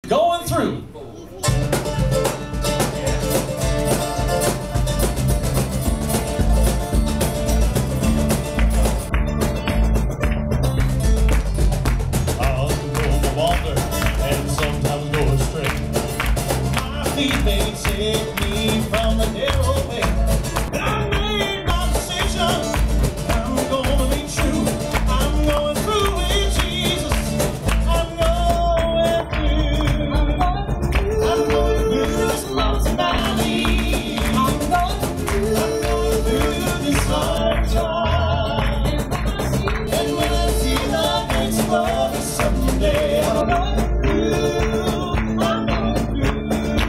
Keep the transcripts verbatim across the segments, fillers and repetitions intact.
Going through. I'll go wander and sometimes go astray. My feet may take me from the narrow way, but I made my decision. I'm gonna be true. I'm going through with Jesus. I'm going through. I'm going through this mountain valley. I'm going through. I'm going through this hard time. And when I see the next glory someday, I'm going through. I'm going through.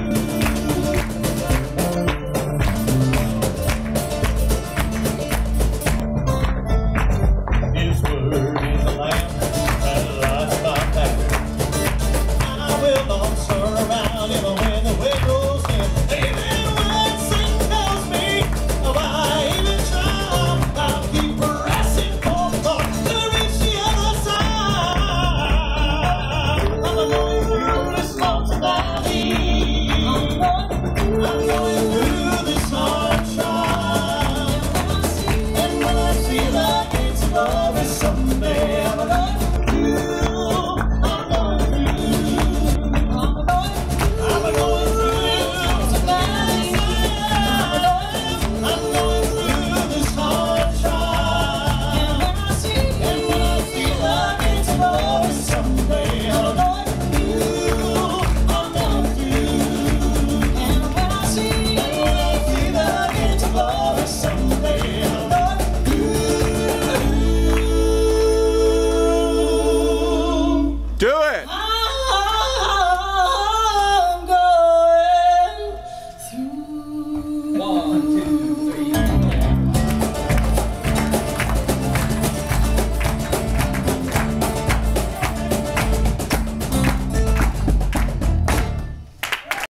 His word is a lamp that lights my path. I will not serve.